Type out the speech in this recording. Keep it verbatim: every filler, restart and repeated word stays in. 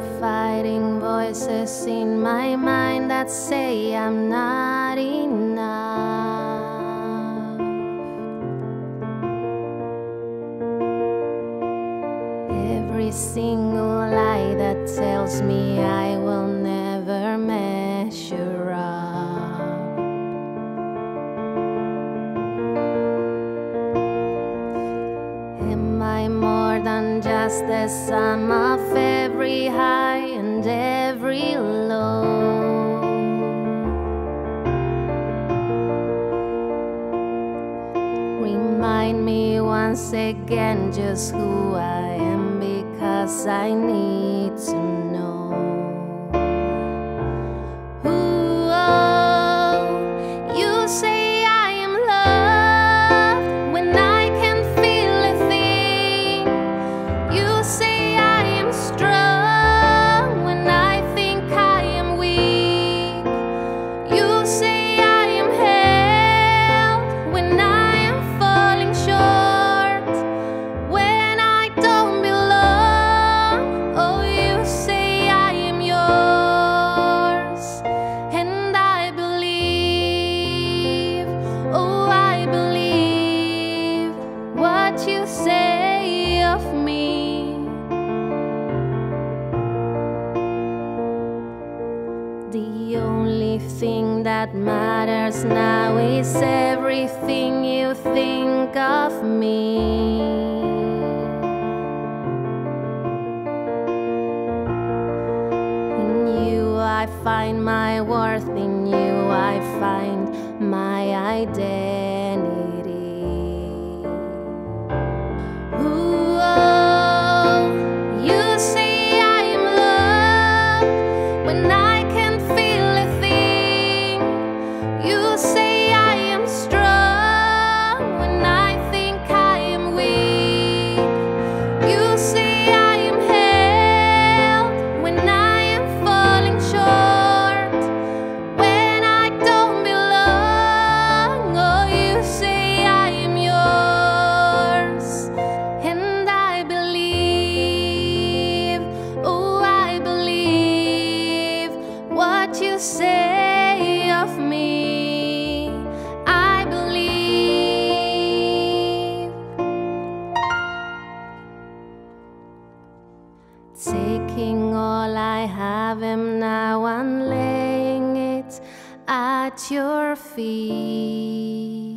fighting voices in my mind that say I'm not enough. Every single lie that tells me I will never measure up. Am I more than just the sum of every high and every low? Remind me once again just who I am, because I need to know. Ooh, oh, you say I am loved when I can't feel a thing. You say I am strong when I think I am weak. You say I am held when I am falling short, when I don't belong. Oh, you say I am yours, and I believe, oh, I believe what you say of me. The only thing that matters now is everything you think of me. In you I find my worth, in you I find my identity. Ooh, oh, you say I am loved when I can't feel a thing. You say I am strong when I think I am weak. You say I am held when I am falling short, when I don't belong. Oh, you say I am yours, and I believe, oh, I believe what you say of me. I believe. Taking all I have am now, and laying it at your feet.